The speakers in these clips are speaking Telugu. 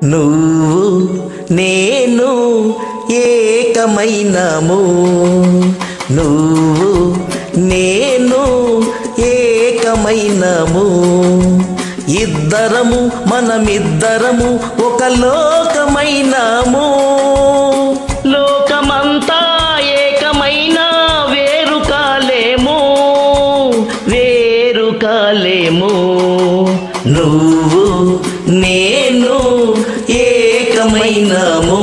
నువ్వు నేను ఏకమైనము, నువ్వు నేను ఏకమైనము, ఇద్దరము మనమిద్దరము ఒక లోకమైనము. లోకమంతా ఏకమైన వేరు కాలేము, వేరు కాలేము. నువ్వు నేను ఏకమైనము.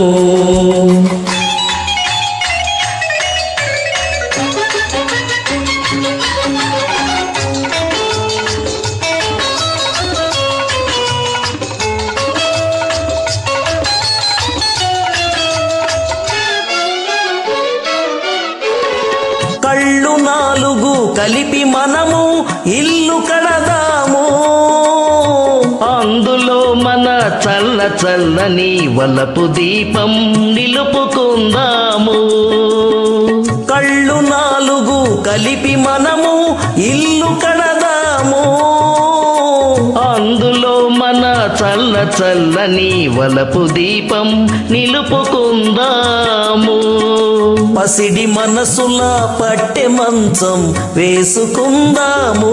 కళ్ళు నాలుగు కలిపి మనము ఇల్లు కడదాము, అందులో మన చల్ల చల్లని వలపు దీపం నిలుపుకుందాము. కళ్ళు నాలుగు కలిపి మనము ఇల్లు కడదాము, అందులో మన చల్ల చల్లని వలపు దీపం నిలుపుకుందాము. పసిడి మనసుల పట్టె మంచం వేసుకుందాము,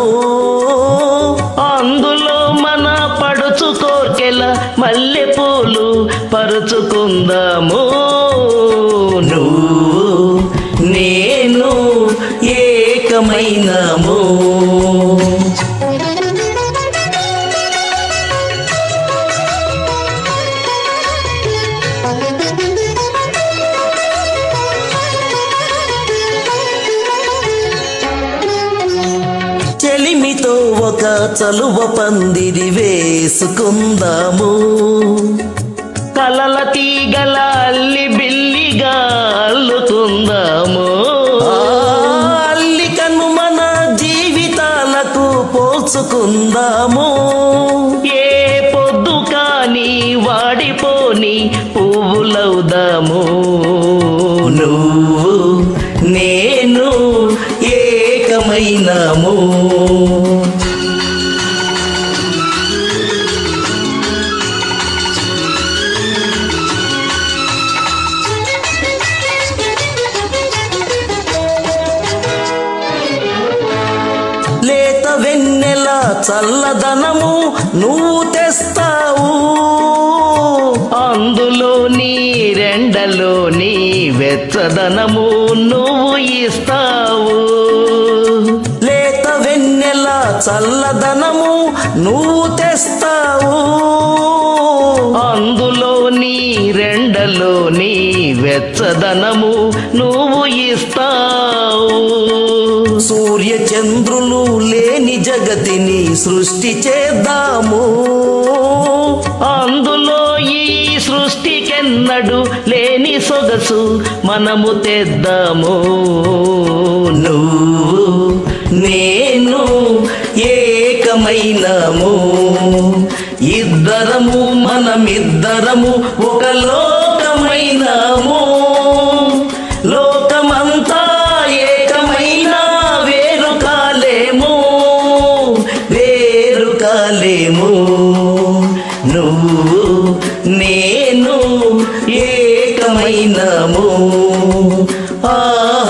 అందులో మన పడుచు కోర్కెల మల్లె పూలు పరుచుకుందాము. నువ్వు నేను ఏకమైనము. చెలిమితో ఒక చలువ పందిరి వేసుకుందాము, కలల తీగల అల్లి బిల్లిగా అల్లుకుందాము. అల్లికను మన జీవితాలకు పోల్చుకుందాము. ఏ పొద్దు కాని వాడిపోని పువ్వులవుదాము. నువ్వు నేను ఏకమైనము. లేత వెన్నెల చల్లదనము నువ్వు తెస్తావు, అందులోని రెండలోని వెచ్చదనము నువ్వు ఇస్తావు. లేత వెన్నెల చల్లదనము నువ్వు తెస్తావు, అందులోని రెండలోని వెచ్చదనము నువ్వు ఇస్తావు. సూర్య చంద్రులు లేని జగతిని సృష్టి చేద్దాము, అందులో ఈ సృష్టికెన్నడు లేని సొగసు మనము తెద్దాము. నువ్వు నేను ఏకమైనము, ఇద్దరము మనమిద్దరము ఒక లోకమైనము. లోకమంతా ఏకమైన వేరు కాలేము, వేరు కాలేము. నువ్వు నేను ఏకమైనము.